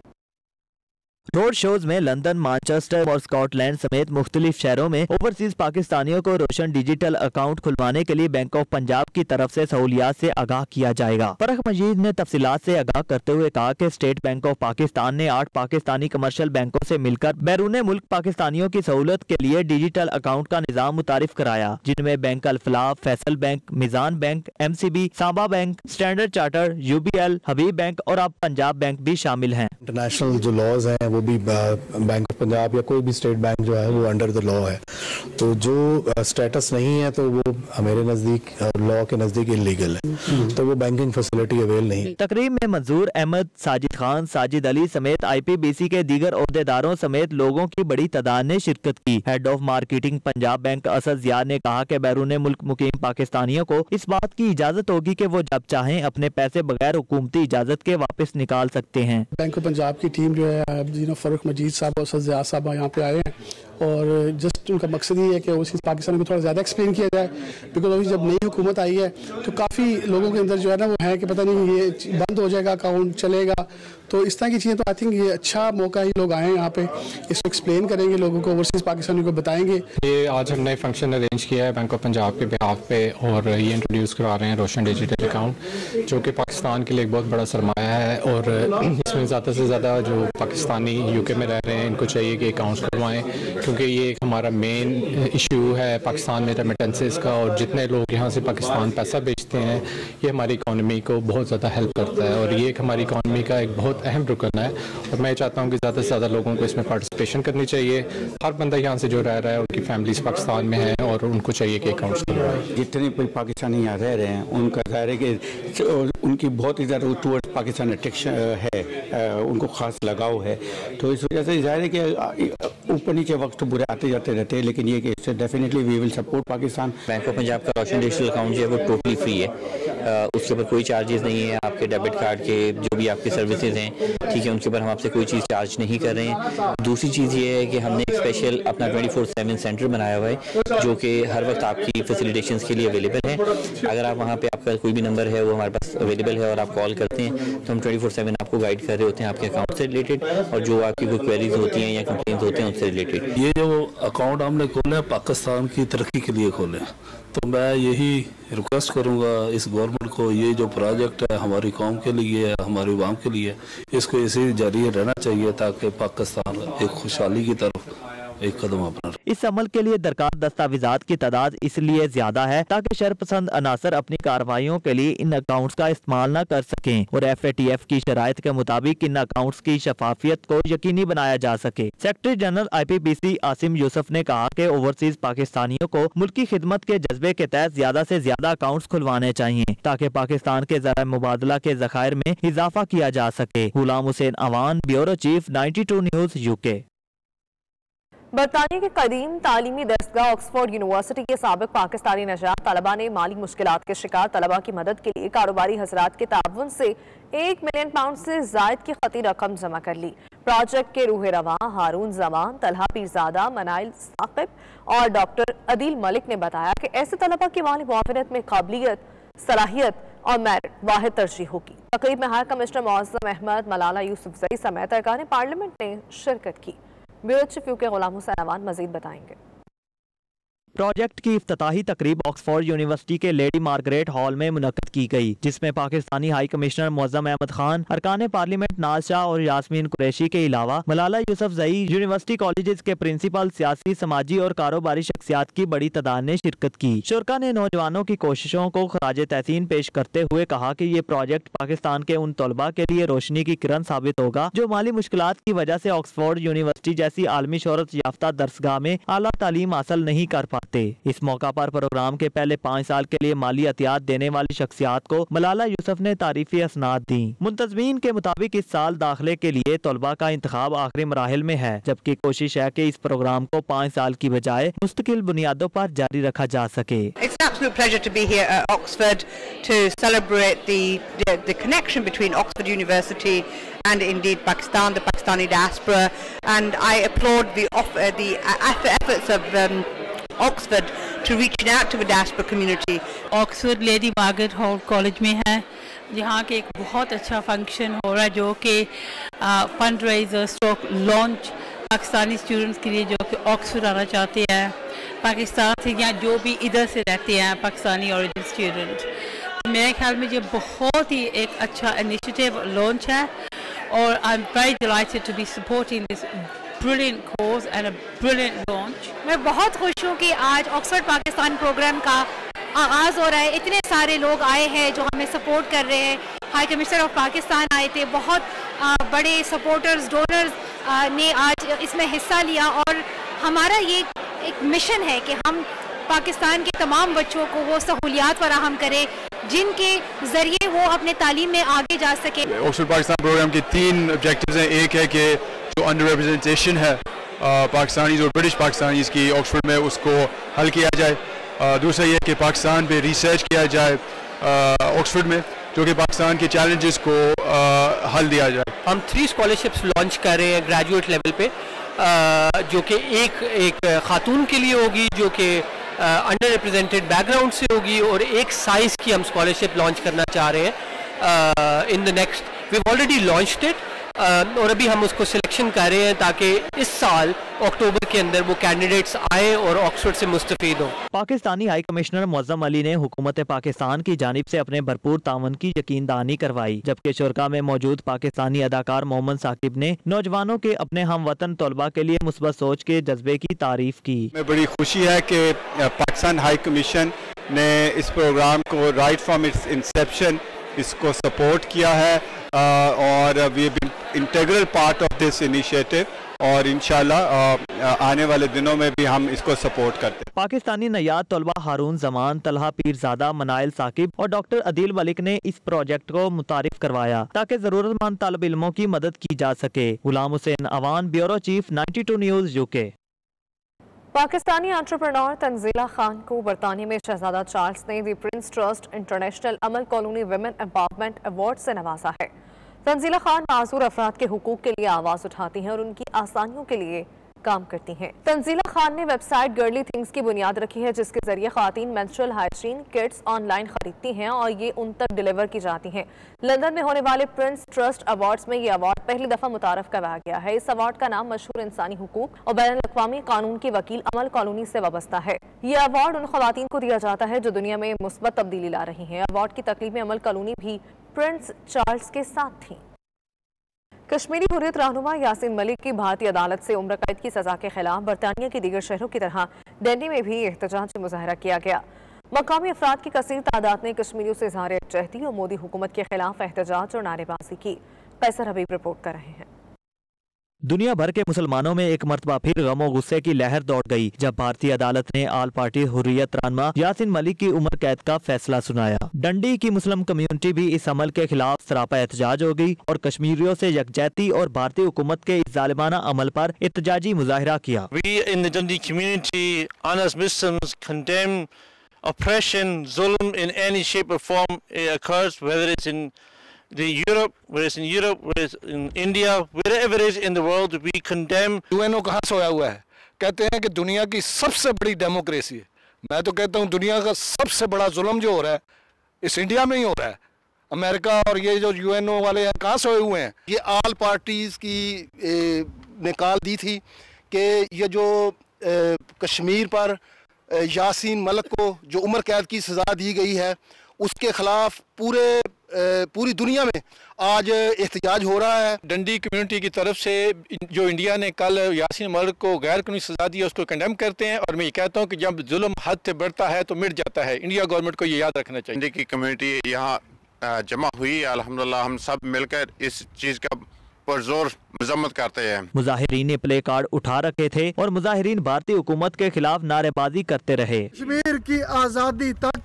Speaker 8: रोड शोज में लंदन, मैनचेस्टर और स्कॉटलैंड समेत मुख्तलिफ शहरों में ओवरसीज पाकिस्तानियों को रोशन डिजिटल अकाउंट खुलवाने के लिए बैंक ऑफ पंजाब की तरफ से सहूलियात से आगाह किया जाएगा। फरख मजीद ने तफसीलात से आगाह करते हुए कहा कि स्टेट बैंक ऑफ पाकिस्तान ने आठ पाकिस्तानी कमर्शियल बैंकों से मिलकर बैरून मुल्क पाकिस्तानियों की सहूलत के लिए डिजिटल अकाउंट का निजाम मुतारिफ कराया, जिनमें bank Alfalah, Faisal bank, Meezan bank, M C B, Samba bank, Standard Charter, U B L, Habib bank और अब पंजाब बैंक भी शामिल हैं।
Speaker 14: इंटरनेशनल जो लॉज हैं वो भी बैंक ऑफ पंजाब या कोई भी स्टेट बैंक जो है वो अंडर द लॉ है, तो जो स्टेटस नहीं है तो वो मेरे नज़दीक लॉ के नज़दीक इलीगल है, तो वो बैंकिंग फैसिलिटी अवेल नहीं।
Speaker 8: तकरीब में मंजूर अहमद, साजिद खान, साजिद अली समेत आई पी बी सी के दीगर ओहदेदारों समेत लोगों की बड़ी तादाद ने शिरकत की। Head of marketing Punjab bank Asad Zia ने कहा कि बैरून मुल्क मुकीम पाकिस्तानियों को इस बात की इजाजत होगी कि वो जब चाहें अपने पैसे बगैर हुकूमती इजाजत के वापस निकाल सकते हैं।
Speaker 15: बैंक ऑफ पंजाब की टीम जो है जी फारूक मजीद साहब और सज्जा साहब यहाँ पे आए हैं और जस्ट उनका मकसद ये है कि ओवरसीज पाकिस्तान को थोड़ा ज़्यादा एक्सप्लेन किया जाए, बिकॉज अभी जब नई हुकूमत आई है तो काफ़ी लोगों के अंदर जो है ना वो है कि पता नहीं ये बंद हो जाएगा, अकाउंट चलेगा, तो इस तरह की चीज़ें, तो आई थिंक ये अच्छा मौका ही लोग आए हैं यहाँ पे, इसको एक्सप्लेन करेंगे लोगों को, ओवरसीज पाकिस्तानियों को बताएंगे।
Speaker 16: ये आज हमने फंक्शन अरेंज किया है बैंक ऑफ पंजाब के बिहाफ पे और ये इंट्रोड्यूस करवा रहे हैं रोशन डिजिटल अकाउंट, जो कि पाकिस्तान के लिए एक बहुत बड़ा सरमाया है और इसमें ज़्यादा से ज़्यादा जो पाकिस्तानी यूके में रह रहे हैं इनको चाहिए कि अकाउंट्स खुलवाएँ, क्योंकि ये एक हमारा मेन इशू है पाकिस्तान में रेमिटेंसेस का, और जितने लोग यहाँ से पाकिस्तान पैसा भेजते हैं ये हमारी इकॉनमी को बहुत ज़्यादा हेल्प करता है और ये एक हमारी इकॉनमी का एक बहुत अहम रुकन है और मैं चाहता हूँ कि ज़्यादा से ज़्यादा लोगों को इसमें पार्टिसिपेशन करनी चाहिए। हर बंदा यहाँ से जो रह रहा है उनकी फैमिलीज पाकिस्तान में है और उनको चाहिए कि अकाउंट्स खुलवाएं।
Speaker 5: जितने पाकिस्तानी यहाँ रह रहे हैं उनका ज़ाहिर है कि उनकी बहुत ही ज़्यादा टूवर्ड्स पाकिस्तान अट्रैक्शन है, उनको ख़ास लगाव है, तो इस वजह से ज़ाहिर है कि ऊपर नीचे वक्त बुरे आते जाते रहते हैं, लेकिन ये कि इससे definitely we will support Pakistan.
Speaker 17: Bank of Punjab का रोशन डिजिटल अकाउंट जो है वो टोटली फ्री है, आ, उसके ऊपर कोई चार्जेस नहीं है। आपके डेबिट कार्ड के जो भी आपके सर्विसेज हैं, ठीक है, उनके ऊपर हम आपसे कोई चीज़ चार्ज नहीं कर रहे हैं। दूसरी चीज़ ये है कि हमने एक स्पेशल अपना ट्वेंटी फोर सेवन सेंटर बनाया हुआ है जो कि हर वक्त आपकी फैसिलिटेशन के लिए अवेलेबल है। अगर आप वहाँ पे आपका कोई भी नंबर है वो हमारे पास अवेलेबल है और आप कॉल करते हैं तो हम ट्वेंटी फोर सेवन आपको गाइड कर रहे होते हैं आपके अकाउंट से रिलेटेड और जो आपकी कोई क्वेरीज होती हैं या कंप्लेंट्स होते हैं उससे रिलेटेड।
Speaker 18: ये जो अकाउंट हमने खोला है पाकिस्तान की तरक्की के लिए खोले, तो मैं यही रिक्वेस्ट करूंगा इस गवर्नमेंट को, ये जो प्रोजेक्ट है हमारी कौम के लिए है, हमारी आवाम के लिए, इसको इसी जारी रहना चाहिए ताकि पाकिस्तान एक खुशहाली की तरफ एक कदम अपना।
Speaker 8: इस अमल के लिए दरकार दस्तावेजात की तादाद इसलिए ज्यादा है ताकि शरपसंद अनासर अपनी कार्रवाइयों के लिए इन अकाउंट्स का इस्तेमाल न कर सकें और एफ ए टी एफ की शराइत के मुताबिक इन अकाउंट्स की शफाफियत को यकीनी बनाया जा सके। Secretary general I P P C Asim Yousuf ने कहा कि ओवरसीज पाकिस्तानियों को मुल्की खिदमत के जज्बे के तहत ज्यादा से ज्यादा अकाउंट्स खुलवाने चाहिए ताकि पाकिस्तान के ज़राए मुबादला के ज़खायर में इजाफा किया जा सके। Ghulam Hussain Awan, bureau chief, ninety two news, UK.
Speaker 3: बरतानिया के कदीम तालीमी दरसगाह ऑक्सफोर्ड यूनिवर्सिटी के साबिक पाकिस्तानी नजात तलबा ने माली मुश्किलात के शिकार तलबा की मदद के लिए कारोबारी हजरात के ताउन से एक मिलियन पाउंड से जायद की खती रकम जमा कर ली। प्रोजेक्ट के रूह रवां हारून जमान, तलहा पीरजादा, मनाइल साकिब और डॉक्टर अदील मलिक ने बताया कि ऐसे तलबा की माली मुआवनत में काबिलियत, सलाहियत और मेरिट वाहिद तरजीह होगी। तकरीब में हाई कमिश्नर मौज़म अहमद, मलाला यूसुफजई समेत अरकान पार्लियामेंट ने शिरकत की। Bureau chief UK Ghulam Hussain Awan मजीद बताएंगे।
Speaker 8: प्रोजेक्ट की इफ्तिताही तकरीब ऑक्सफोर्ड यूनिवर्सिटी के लेडी मार्गरेट हॉल में मुनक्कद की गई, जिसमें पाकिस्तानी हाई कमिश्नर मौज़म अहमद खान, अरकान पार्लियामेंट नाज शाह और यास्मीन कुरैशी के अलावा मलाला यूसुफजई, यूनिवर्सिटी कॉलेजेस के प्रिंसिपल, सियासी, समाजी और कारोबारी शख्सियात की बड़ी तादाद ने शिरकत की। शुरका ने नौजवानों की कोशिशों को खराज तहसीन पेश करते हुए कहा कि ये प्रोजेक्ट पाकिस्तान के उन तलबा के लिए रोशनी की किरण साबित होगा जो माली मुश्किलात की वजह से ऑक्सफोर्ड यूनिवर्सिटी जैसी आलमी शोहरत याफ्ता दरसगाह में आला तालीम हासिल नहीं कर पाते। इस मौका पर प्रोग्राम के पहले पाँच साल के लिए माली एहतियात देने वाली शख्सियात को मलाला यूसुफ ने तारीफी असनाद दी। मुंतजमीन के मुताबिक इस साल दाखिले के लिए तलबा का इंतखाब आखिरी मराहिल में है, जबकि कोशिश है कि इस प्रोग्राम को पाँच साल की बजाय मुस्तकिल बुनियादों पर जारी रखा जा सके।
Speaker 19: It's an absolute pleasure to be here at Oxford to celebrate the, the, the connection between Oxford University and indeed Pakistan, the Pakistani diaspora, and I applaud the, uh, the efforts of um, Oxford to reaching out to the diaspora community.
Speaker 20: Oxford Lady Margaret Hall college में है, जहाँ के एक बहुत अच्छा function हो रहा है जो कि fund raiser stock launch Pakistani students के लिए जो कि ऑक्सफोर्ड आना चाहते हैं, पाकिस्तान से या जो भी इधर से रहते हैं पाकिस्तानी ओरिजिन स्टूडेंट। मेरे ख्याल में ये बहुत ही एक अच्छा इनिशिएटिव लॉन्च है और I am very delighted to be supporting this brilliant cause and a brilliant launch.
Speaker 21: मैं बहुत खुश हूँ कि आज ऑक्सफोर्ड पाकिस्तान प्रोग्राम का आगाज़ हो रहा है। इतने सारे लोग आए हैं जो हमें सपोर्ट कर रहे हैं। हाई कमिश्नर ऑफ पाकिस्तान आए थे, बहुत आ, बड़े सपोर्टर्स, डोनर्स ने आज इसमें हिस्सा लिया और हमारा ये एक मिशन है कि हम पाकिस्तान के तमाम बच्चों को वो सहूलियात फराहम करें जिनके ज़रिए वो अपने तालीम में आगे जा सके।
Speaker 22: ऑक्सफोर्ड पाकिस्तान प्रोग्राम के तीन ऑब्जेक्टिव्स हैं। एक है कि जो अंडर रिप्रेजेंटेशन है पाकिस्तानीज़ और ब्रिटिश पाकिस्तानीज़ की ऑक्सफोर्ड में, उसको हल किया जाए। आ, दूसरा ये कि पाकिस्तान पे रिसर्च किया जाए ऑक्सफोर्ड में, जो कि पाकिस्तान के चैलेंजेस को आ, हल दिया जाए।
Speaker 23: हम थ्री स्कॉलरशिप्स लॉन्च कर रहे हैं ग्रेजुएट लेवल पे, आ, जो कि एक एक खातून के लिए होगी जो कि अंडर रिप्रेजेंटेड बैकग्राउंड से होगी, और एक साइंस की हम स्कॉलरशिप लॉन्च करना चाह रहे हैं in the next. We already launched it और अभी हम उसको सिलेक्शन कर रहे हैं ताकि इस साल अक्टूबर के अंदर वो कैंडिडेट्स आए और ऑक्सफोर्ड से मुस्तफीद हों।
Speaker 8: पाकिस्तानी हाई कमिश्नर मौज़म अली ने हुकूमत पाकिस्तान की जानिब से अपने भरपूर तावन की यकीन दहानी करवाई, जबकि शुरका में मौजूद पाकिस्तानी अदाकार मोहम्मद साकिब ने नौजवानों के अपने हम वतन तलबा के लिए मुस्बत सोच के जज्बे की तारीफ की।
Speaker 13: मैं बड़ी खुशी है कि पाकिस्तान हाई कमीशन ने इस प्रोग्राम को राइट फ्रॉम इट्स इंसेप्शन इसको सपोर्ट किया है और we been integral part of this initiative, और इंशाल्लाह आने वाले दिनों में भी हम इसको सपोर्ट करते हैं।
Speaker 8: पाकिस्तानी नयाद तलबा हारून जमान, तलहा पीरजादा, मनाइल साकिब और डॉक्टर अदील मलिक ने इस प्रोजेक्ट को मुतारिफ करवाया ताकि जरूरतमंद तालिब इल्मों की मदद की जा सके। Ghulam Hussain Awan, bureau chief, ninety two news, UK.
Speaker 3: Pakistani entrepreneur Tanzeela Khan को बरतानिया में शहजादा चार्ल्स ने दी प्रिंस ट्रस्ट इंटरनेशनल अमल कॉलोनी वुमेन एम्पावरमेंट अवार्ड से नवाजा है। तंजीला खान माजूर अफराद के हुकूक के लिए आवाज़ उठाती हैं और उनकी आसानियों के लिए काम करती हैं। तंजीला खान ने वेबसाइट गर्ली थिंग्स की बुनियाद रखी है, जिसके जरिए खातन मेंस्ट्रुअल हाइजीन किट्स ऑनलाइन खरीदती हैं और ये उन तक डिलीवर की जाती हैं। लंदन में होने वाले प्रिंस ट्रस्ट अवार्ड्स में ये अवार्ड पहली दफा मुतारफ करवाया गया है। इस अवार्ड का नाम मशहूर इंसानी हुकूक और बैन अल-अक़वामी कानून के वकील अमल कॉलोनी से वाबस्ता है। ये अवार्ड उन खवातीन को दिया जाता है जो दुनिया में मुस्बत तब्दीली ला रही हैं। अवार्ड की तकलीफ में अमल कॉलोनी भी प्रिंस चार्ल्स के साथ थी। कश्मीरी हुर्रियत रहनुमा यासीन मलिक की भारतीय अदालत से उम्र कैद की सजा के खिलाफ बरतानिया की दीगर शहरों की तरह दिल्ली में भी एहतजाज मुजाहरा किया गया। मकामी अफराद की कसीर तादाद ने कश्मीरियों से इजहार यकजहती और मोदी हुकूमत के खिलाफ एहतजाज और नारेबाजी की। कैसर हबीब रिपोर्ट कर रहे हैं।
Speaker 8: दुनिया भर के मुसलमानों में एक मरतबा फिर गम और गुस्से की लहर दौड़ गई जब भारतीय अदालत ने आल पार्टी हुर्रियत रहनुमा यासीन मलिक की उम्र कैद का फैसला सुनाया। डंडी की मुस्लिम कम्युनिटी भी इस अमल के खिलाफ सरापा एहतजाज हो गई और कश्मीरियों से यकजहती और भारतीय हुकूमत के इस जालिमाना अमल पर एहतजाजी मुजाहिरा किया।
Speaker 1: We in the Dundee community, honest Muslims, condemn oppression, zulm in any shape or form it occurs, whether it's in the Europe, whether it's in Europe, whether it's in India, wherever it is in the world, we condemn.
Speaker 2: UNO कहाँ सोया हुआ है? कहते हैं कि दुनिया की सबसे बड़ी डेमोक्रेसी है। मैं तो कहता हूँ दुनिया का सबसे बड़ा जुल्म जो हो रहा है इस इंडिया में ही हो रहा है। अमेरिका और ये जो यूएनओ वाले हैं कहाँ सोए हुए हैं?
Speaker 7: ये आल पार्टीज की ए, ने कॉल दी थी कि ये जो ए, कश्मीर पर ए, यासीन मलिक को जो उम्र कैद की सज़ा दी गई है उसके खिलाफ पूरे पूरी दुनिया में आज एहतजाज हो रहा है।
Speaker 22: डंडी कम्युनिटी की तरफ से जो इंडिया ने कल यासीन मलिक को गैर कानूनी सजा दी है उसको कंडेम करते हैं और मैं ये कहता हूँ कि जब जुल्म हद से बढ़ता है तो मिट जाता है। इंडिया गवर्नमेंट को ये याद रखना चाहिए।
Speaker 4: डंडी की कम्युनिटी यहाँ जमा हुई, अल्हम्दुलिल्लाह हम सब मिलकर इस चीज़ का पुरजोर मजम्मत करते हैं।
Speaker 8: मुजाहिरीन ने प्ले कार्ड उठा रखे थे और मुजाहिरीन भारतीय हुकूमत के खिलाफ नारेबाजी करते रहे।
Speaker 24: कश्मीर की आज़ादी तक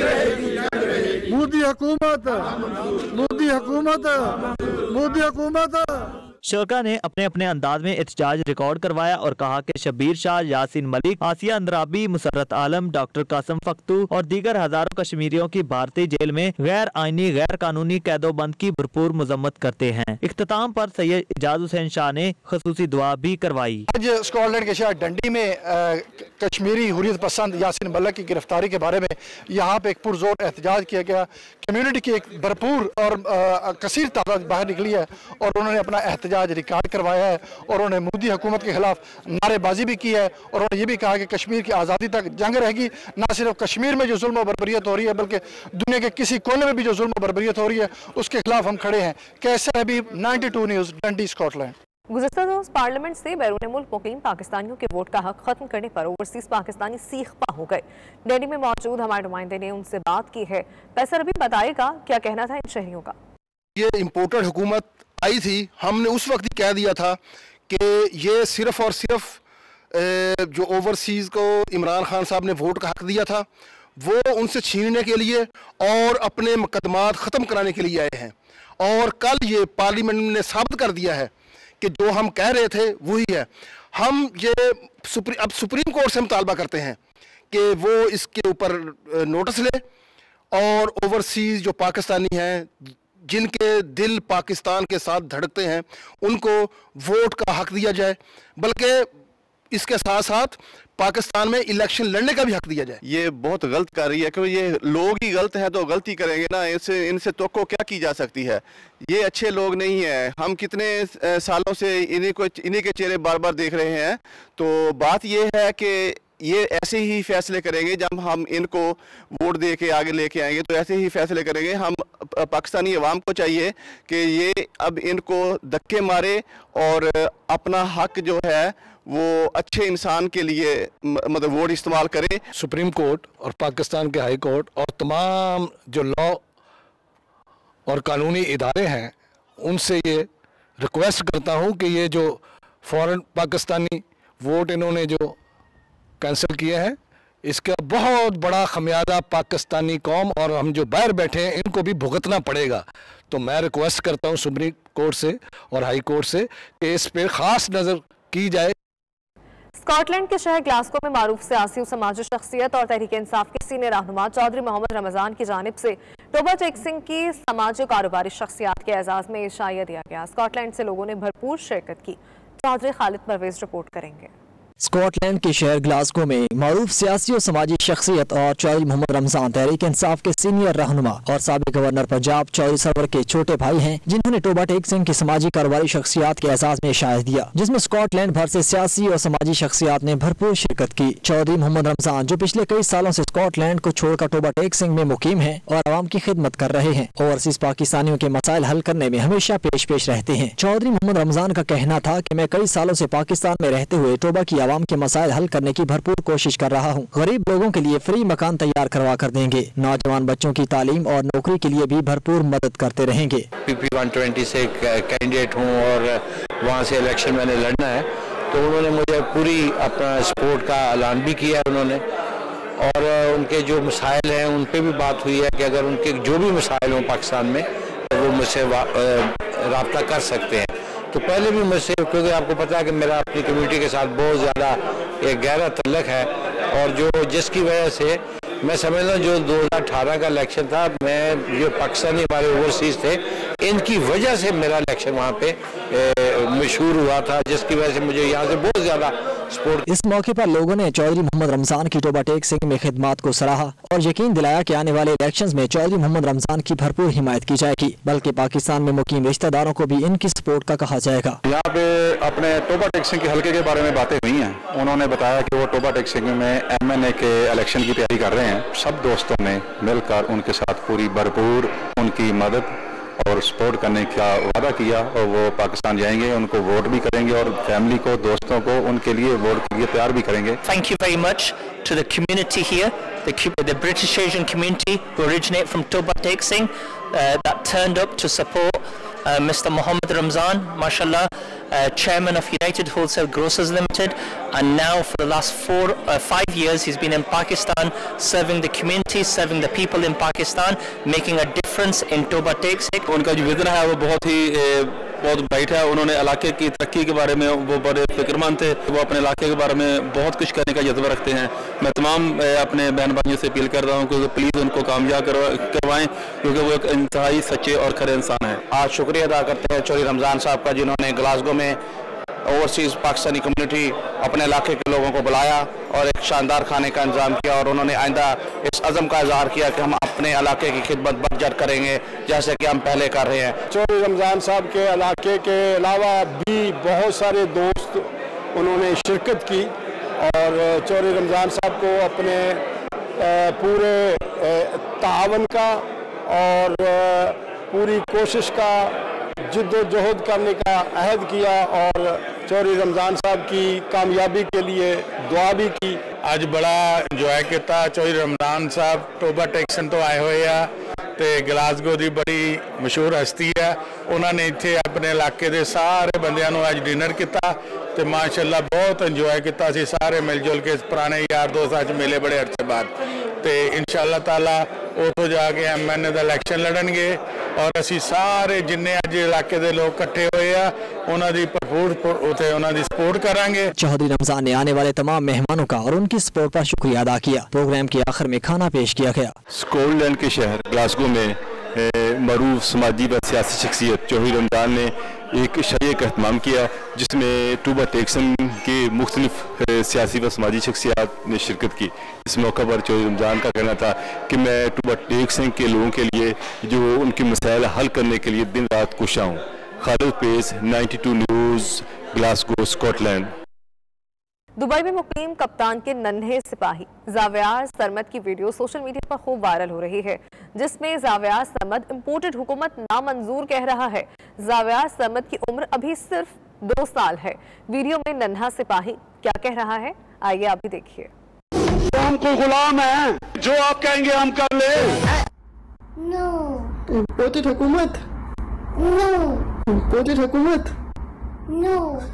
Speaker 24: मोदी हुकूमत, मोदी हुकूमत, मोदी हुकूमत।
Speaker 8: शोका ने अपने अपने अंदाज में एहतजाज रिकॉर्ड करवाया और कहा कि शब्बीर शाह, यासीन मलिक, आसिया अंद्राबी, मुसर्रत आलम, डॉक्टर कासिम फख्तू और दीगर हजारों कश्मीरियों की भारतीय जेल में गैर आईनी गैर कानूनी कैदोबंद की भरपूर मजम्मत करते हैं। इख्तिताम पर सैयद इजाज हुसैन शाह ने खसूसी दुआ भी करवाई।
Speaker 2: आज स्कॉटलैंड के शहर डंडी में आ, कश्मीरी हुर्रियत पसंद यासीन मलिक की गिरफ्तारी के बारे में यहाँ पे एक पुरजोर एहतजाज किया गया। कम्युनिटी की एक भरपूर और कसीर तादाद बाहर निकली है और उन्होंने अपना एहतजाज रिकॉर्ड करवाया है और उन्होंने मोदी हुकूमत के खिलाफ नारेबाजी भी की है और उन्होंने ये भी कहा कि कश्मीर की आज़ादी तक जंग रहेगी। न सिर्फ कश्मीर में जो जुल्म और बर्बरियत हो रही है बल्कि दुनिया के किसी कोने में भी जो जुल्म और बर्बरियत हो रही है उसके खिलाफ हम खड़े हैं। Kaiser Habib, ninety two news, Dundee, Scotland.
Speaker 3: गुज़िश्ता रोज़ पार्लियामेंट से बैरून मुल्क मुकीम पाकिस्तानियों के वोट का हक खत्म करने पर ओवरसीज पाकिस्तानी सीखपा हो गए। दिल्ली में मौजूद हमारे नुमाइंदे ने उनसे बात की है। कैसर हबीब बताएगा क्या कहना था इन शहरियों का।
Speaker 7: ये इम्पोर्टेड हुकूमत आई थी, हमने उस वक्त ही कह दिया था कि ये सिर्फ और सिर्फ जो ओवरसीज़ को इमरान खान साहब ने वोट का हक दिया था वो उनसे छीनने के लिए और अपने मुकदमात ख़त्म कराने के लिए आए हैं। और कल ये पार्लियामेंट ने साबित कर दिया है कि जो हम कह रहे थे वही है। हम ये सुप्री, अब सुप्रीम कोर्ट से मुतालबा करते हैं कि वो इसके ऊपर नोटिस ले और ओवरसीज़ जो पाकिस्तानी हैं जिनके दिल पाकिस्तान के साथ धड़कते हैं उनको वोट का हक दिया जाए, बल्कि इसके साथ साथ पाकिस्तान में इलेक्शन लड़ने का भी हक दिया जाए।
Speaker 4: ये बहुत गलत कर रही है क्योंकि ये लोग ही गलत हैं तो गलती करेंगे ना, इससे इनसे तो को क्या की जा सकती है। ये अच्छे लोग नहीं हैं, हम कितने सालों से इन्हीं को इन्हीं के चेहरे बार बार देख रहे हैं। तो बात ये है कि ये ऐसे ही फैसले करेंगे जब हम इनको वोट दे के आगे लेके आएंगे तो ऐसे ही फैसले करेंगे। हम पाकिस्तानी अवाम को चाहिए कि ये अब इनको धक्के मारे और अपना हक जो है वो अच्छे इंसान के लिए मतलब वोट इस्तेमाल करें।
Speaker 2: सुप्रीम कोर्ट और पाकिस्तान के हाई कोर्ट और तमाम जो लॉ और कानूनी इदारे हैं उनसे ये रिक्वेस्ट करता हूँ कि ये जो फॉरेन पाकिस्तानी वोट इन्होंने जो कैंसिल किए हैं इसका बहुत बड़ा खमियाजा पाकिस्तानी कौम और हम जो बाहर बैठे हैं इनको भी भुगतना पड़ेगा। तो मैं रिक्वेस्ट करता हूं सुप्रीम कोर्ट से और हाई कोर्ट से कि इस पर ख़ास नज़र की जाए।
Speaker 3: स्कॉटलैंड के शहर ग्लासगो में मारूफ सियासी समाजी शख्सियत और तहरीक इंसाफ के सीनियर रहनुमा चौधरी मोहम्मद रमज़ान की जानिब से रॉबर्ट एक्सिंग की समाजी कारोबारी शख्सियात के एजाज़ में इशाया दिया गया। स्कॉटलैंड से लोगों ने भरपूर शिरकत की। चौधरी खालिद परवेज रिपोर्ट करेंगे।
Speaker 8: स्कॉटलैंड के शहर ग्लासगो में मारूफ सियासी और समाजी शख्सियत और चौधरी मोहम्मद रमजान तहरीक इंसाफ के सीनियर रहनुमा और साबिक गवर्नर पंजाब चौधरी सरवर के छोटे भाई हैं, जिन्होंने टोबा टेक सिंह की समाजी कारोबारी शख्सियात के एजाज में शायद दिया, जिसमें स्कॉटलैंड भर से सियासी और समाजी शख्सियात ने भरपूर शिरकत की। चौधरी मोहम्मद रमजान, जो पिछले कई सालों से स्कॉटलैंड को छोड़कर टोबा टेक सिंह में मुकीम है और आवाम की खिदमत कर रहे हैं, ओवरसीज पाकिस्तानियों के मसाइल हल करने में हमेशा पेश पेश रहते हैं। चौधरी मोहम्मद रमजान का कहना था कि मैं कई सालों से पाकिस्तान में रहते हुए टोबा की आवाम के मसाइल हल करने की भरपूर कोशिश कर रहा हूँ। गरीब लोगों के लिए फ्री मकान तैयार करवा कर देंगे, नौजवान बच्चों की तालीम और नौकरी के लिए भी भरपूर मदद करते रहेंगे।
Speaker 6: पीपी वन ट्वेंटी से कैंडिडेट हूँ और वहाँ से इलेक्शन मैंने लड़ना है, तो उन्होंने मुझे पूरी अपना सपोर्ट का ऐलान भी किया है उन्होंने, और उनके जो मसाइल हैं उन पे भी बात हुई है कि अगर उनके जो भी मसाइल हों पाकिस्तान में तो वो मुझसे रब्ता कर सकते हैं। तो पहले भी मुझसे, क्योंकि आपको पता है कि मेरा अपनी कम्युनिटी के साथ बहुत ज़्यादा एक गहरा तल्लक है, और जो जिसकी वजह से मैं समझता हूँ जो दो हज़ार अठारह का इलेक्शन था, मैं जो पाकिस्तानी हमारे ओवरसीज थे इनकी वजह से मेरा इलेक्शन वहाँ पे मशहूर हुआ था, जिसकी वजह से मुझे यहाँ से बहुत ज़्यादा सपोर्ट।
Speaker 8: इस मौके पर लोगों ने चौधरी मोहम्मद रमजान की टोबा टेक सिंह में खिदमत को सराहा और यकीन दिलाया कि आने वाले इलेक्शंस में चौधरी मोहम्मद रमजान की भरपूर हिमायत की जाएगी, बल्कि पाकिस्तान में मुकीम रिश्तेदारों को भी इनकी सपोर्ट का कहा जाएगा।
Speaker 9: यहाँ पे अपने टोबा टेक सिंह के हल्के के बारे में बातें हुई हैं। उन्होंने बताया कि वो टोबा टेक सिंह में एम एन ए के इलेक्शन की तैयारी कर रहे हैं। सब दोस्तों ने मिलकर उनके साथ पूरी भरपूर उनकी मदद और सपोर्ट करने का वादा किया, और वो पाकिस्तान जाएंगे, उनको वोट भी करेंगे और फैमिली को, दोस्तों को उनके लिए वोट के लिए तैयार भी करेंगे।
Speaker 10: Thank you very much to the community here, the, the British Asian community who originate from Toba Tek Singh, uh, that turned up to support uh, Mister Mohammed Ramzan, mashallah, uh, chairman of United Wholesale Grocers Limited, and now for the last four, uh, five years he's been in Pakistan serving the community, serving the people in Pakistan, making a difference in Toba Tek Singh.
Speaker 9: उनका जो vision है वो बहुत ही बहुत bright है। उन्होंने इलाके की तरक्की के बारे में वो बड़े फिक्रमंद थे, वो अपने इलाके के बारे में बहुत कुछ करने का जज्बा रखते हैं। मैं तमाम अपने बहन भाइयों से अपील कर रहा हूँ कि प्लीज़ उनको कामयाब करवाएं, क्योंकि वो एक इंतहाई सच्चे और खरे इंसान हैं।
Speaker 11: आज शुक्रिया अदा करते हैं चौधरी रमज़ान साहब का, जिन्होंने ग्लासगो में ओवरसीज़ पाकिस्तानी कम्युनिटी अपने इलाके के लोगों को बुलाया और एक शानदार खाने का इंतजाम किया, और उन्होंने आइंदा इस अज़म का इजहार किया कि हम अपने इलाके की खिदमत बढ़ करेंगे जैसे कि हम पहले कर रहे हैं।
Speaker 25: चौधरी रमज़ान साहब के इलाके के अलावा भी बहुत सारे दोस्त उन्होंने शिरकत की, और चौधरी रमज़ान साहब को अपने पूरे तावन का और पूरी कोशिश का जिद्दोजहद करने का अहद किया, और चौधरी रमज़ान साहब की कामयाबी के लिए दुआ भी की।
Speaker 26: आज बड़ा इंजॉय किया। चौधरी रमज़ान साहब टोबा टेक सिंह तो आए हुए आ ते ग्लासगो की बड़ी मशहूर हस्ती है। उन्होंने इतने अपने इलाके के सारे बंदियां नूं अज डिनर किया तो माशाअल्लाह बहुत इंजॉय किया। सी सारे मिलजुल के पुराने यार दोस्त अज मिले बड़े अरसे बाद, तो इंशाअल्लाह ताला उतो जाके एम एन ए का इलैक्शन लड़नगे, और असी सारे जिन्ने अज इलाके के लोग इकट्ठे हुए आ उन्हां दी भरपूर उते उन्हां दी सपोर्ट करांगे।
Speaker 8: चौधरी रमजान ने आने वाले तमाम मेहमानों का और उनकी सपोर्ट पर शुक्रिया अदा किया। प्रोग्राम के आखिर में खाना पेश किया गया।
Speaker 9: स्कॉटलैंड के शहर ग्लासगो में मरूफ समाजी व सियासी शख्सियत चौधरी रमजान ने एक शये का अहतमाम किया, जिसमें टोबा टेक सिंह के मुख्तलिफ सियासी व समाजी शख्सियात ने शिरकत की। इस मौका पर चौधरी रमजान का कहना था कि मैं टोबा टेक सिंह के लोगों के लिए जो उनके मसाइल हल करने के लिए दिन रात कोशिश हूँ। खालिद पेस, ninety two news, Glasgow, Scotland.
Speaker 3: Dubai में मुकीम कप्तान के नन्हे सिपाही जावियार सरमद की वीडियो सोशल मीडिया पर खूब वायरल हो रही है, जिसमें जावियार सरमद इंपोर्टेड हुकूमत नामंजूर कह रहा है। जावियार सरमद की उम्र अभी सिर्फ दो साल है। वीडियो में नन्हा सिपाही क्या कह रहा है, आइए आप भी देखिए।
Speaker 25: हमको गुलाम है, जो आप कहेंगे हम कर ले।
Speaker 27: नो
Speaker 25: इंपोर्टेड हुकूमत,
Speaker 27: नो
Speaker 25: इंपोर्टेड हुकूमत,
Speaker 27: नो।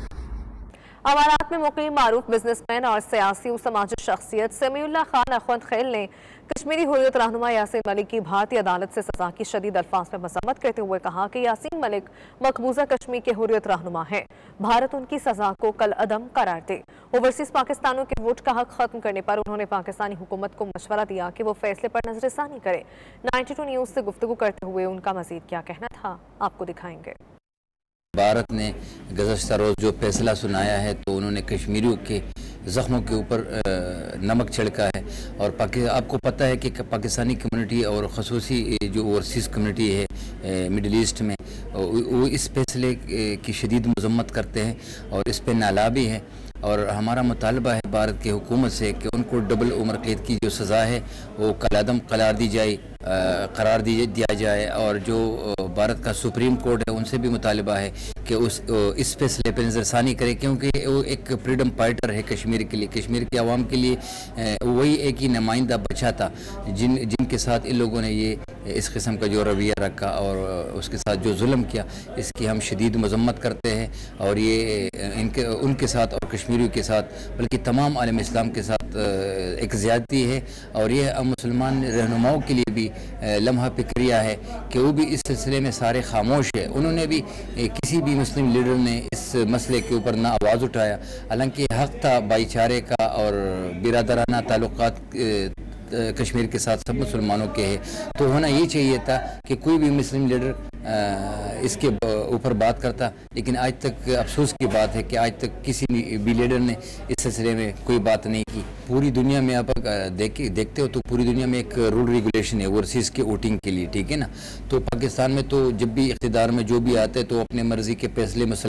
Speaker 3: अमारात में मुकीम मारूफ बिजनेसमैन और सियासी और समाजी शख्सियत समीउल्लाह खान अखवंद खैल ने कश्मीरी हुर्रियत रहनुमा यासीन मलिक की भारतीय अदालत से सजा की शदीद अल्फाज में मजम्मत करते हुए कहा कि यासीन मलिक मकबूजा कश्मीर के हुर्रियत रहनुमा है। भारत उनकी सजा को कल अदम करार दे। ओवरसीज पाकिस्तानों के वोट का हक खत्म करने पर उन्होंने पाकिस्तानी हुकूमत को मशवरा दिया कि वो फैसले पर नजरसानी करे। नाइन्टी टू न्यूज़ से गुफ्तगू करते हुए उनका मजीद क्या कहना था, आपको दिखाएंगे।
Speaker 28: भारत ने गुज़श्ता रोज़ जो फैसला सुनाया है तो उन्होंने कश्मीरियों के
Speaker 5: ज़ख्मों के ऊपर नमक छिड़का है। और पाकि आपको पता है कि पाकिस्तानी कम्युनिटी और ख़ुसूसी जो ओवरसीज़ कम्युनिटी है मिडल ईस्ट में, वो इस फैसले की शदीद मजम्मत करते हैं और इस पर नाला भी है। और हमारा मुतालबा है भारत की हुकूमत से कि उनको डबल उम्र कैद की जो सज़ा है वो कलादम करार दी जाए करार दी दिया जाए। और जो भारत का सुप्रीम कोर्ट है उनसे भी मुतालबा है कि उस इस फैसले पर नज़रसानी करे, क्योंकि वो एक फ्रीडम फाइटर है कश्मीर के लिए, कश्मीर के आवाम के लिए वही एक ही नुमाइंदा बचा था जिन जिनके साथ इन लोगों ने ये इस किस्म का जो रवैया रखा और उसके साथ जो जुल्म किया, इसकी हम शदीद मजम्मत करते हैं। और ये इनके उनके साथ और कश्मीरियों के साथ बल्कि तमाम आलम इस्लाम के साथ एक ज़्यादती है। और ये मुसलमान रहनुमाओं के लिए भी लम्हा फिक्रिया है कि वो भी इस सिलसिले में सारे खामोश है। उन्होंने भी किसी भी मुस्लिम लीडर ने इस मसले के ऊपर ना आवाज़ उठाया, हालांकि हक़ था भाईचारे का और बिरादराना ताल्लुकात कश्मीर के साथ सब मुसलमानों के हैं। तो होना ये चाहिए था कि कोई भी मुस्लिम लीडर इसके ऊपर बात करता, लेकिन आज तक अफसोस की बात है कि आज तक किसी भी लीडर ने इस सिलसिले में कोई बात नहीं की। पूरी दुनिया में आप देखे देखते हो तो पूरी दुनिया में एक रूल रेगुलेशन है ओवरसीज़ के वोटिंग के लिए, ठीक है ना। तो पाकिस्तान में तो जब भी इक़्तिदार में जो भी आते हैं तो अपने मर्ज़ी के फैसले